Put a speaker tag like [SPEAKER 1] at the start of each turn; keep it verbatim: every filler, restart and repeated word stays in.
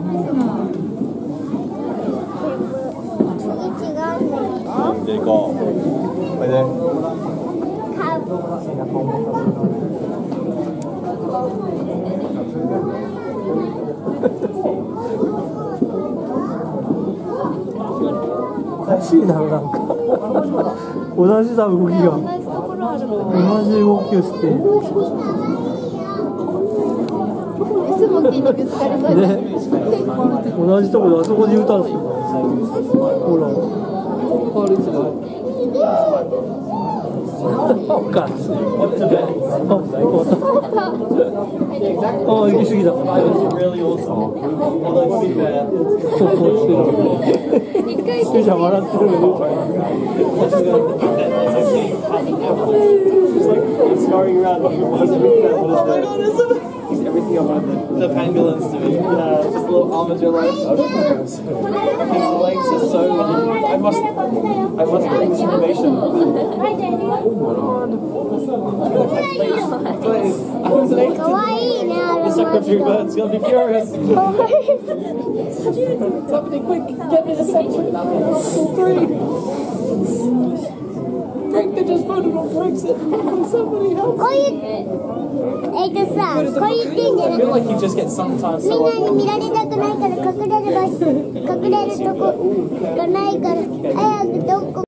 [SPEAKER 1] じゃあ行こう。おいで。
[SPEAKER 2] おかしいだろ、なんか同じだ、動きが同じ動きをしてね、同じとこであそこに歌うんですよ。ほらおかしい。ああ、行き過ぎだ。スペシャル笑ってる。
[SPEAKER 3] Everything I wanted the, the pangolins to be. Yeah, just a little armadillo. His legs are so. I must. I must bring this information. I was late. The secretary bird's gonna be furious. It's happening quick. Get me the secretary. Three. Frank, they just voted on Brexit. Somebody help.
[SPEAKER 4] I feel
[SPEAKER 3] like you just get sometimes.
[SPEAKER 4] みんなに見られたくないから隠れる場所、隠れるとこがないから早くどこ